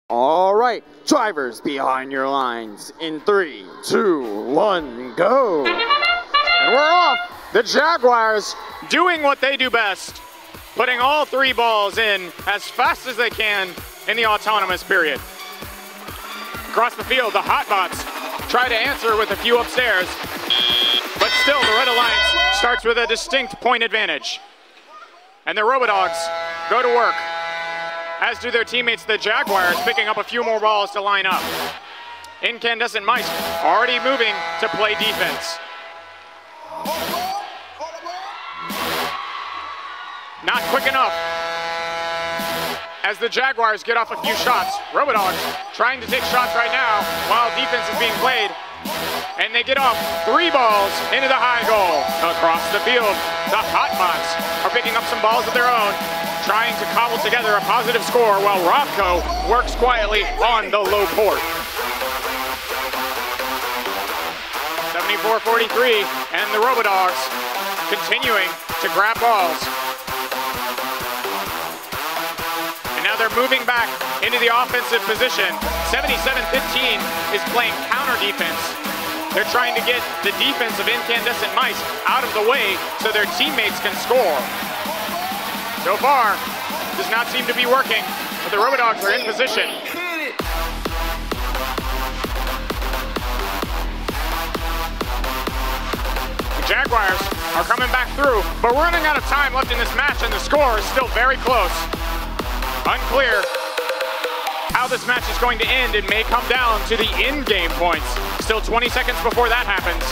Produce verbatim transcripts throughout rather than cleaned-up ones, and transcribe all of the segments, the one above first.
All right, drivers behind your lines in three, two, one, go. And we're off. The Jaguars doing what they do best, putting all three balls in as fast as they can in the autonomous period. Across the field, the Hotbots try to answer with a few upstairs, but still the Red Alliance starts with a distinct point advantage. And the Robodogs go to work, as do their teammates, the Jaguars, picking up a few more balls to line up. Incandescent Mice already moving to play defense. Not quick enough, as the Jaguars get off a few shots. Robodogs trying to take shots right now while defense is being played. And they get off three balls into the high goal. Across the field, the Hotbots are picking up some balls of their own, trying to cobble together a positive score while Robco works quietly on the low port. seventy-four forty-three, and the Robodogs continuing to grab balls. And now they're moving back into the offensive position. seventy-seven fifteen is playing counter defense. They're trying to get the defense of Incandescent Mice out of the way so their teammates can score. So far, does not seem to be working, but the Robodogs are in position. The Jaguars are coming back through, but we're running out of time left in this match, and the score is still very close. Unclear how this match is going to end. It may come down to the in-game points. Still twenty seconds before that happens.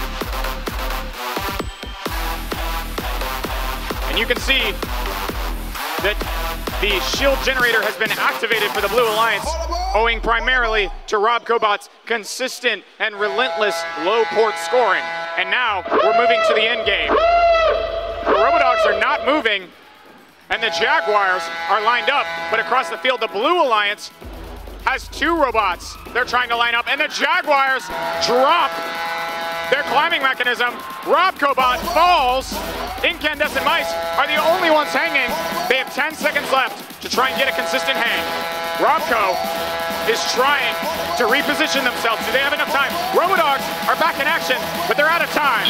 And you can see that the shield generator has been activated for the Blue Alliance, owing primarily to Robcobot's consistent and relentless low port scoring. And now we're moving to the end game. The Robodogs are not moving, and the Jaguars are lined up, but across the field, the Blue Alliance has two robots they're trying to line up, and the Jaguars drop their climbing mechanism. Robcobot falls. Incandescent Mice are the only ones hanging. They have ten seconds left to try and get a consistent hang. Robco is trying to reposition themselves. Do they have enough time? Robodogs are back in action, but they're out of time.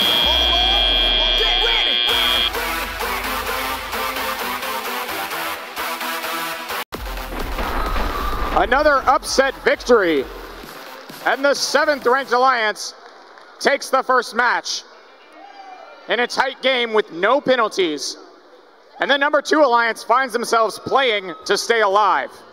Another upset victory, and the seventh ranked Alliance takes the first match in a tight game with no penalties. And the number two Alliance finds themselves playing to stay alive.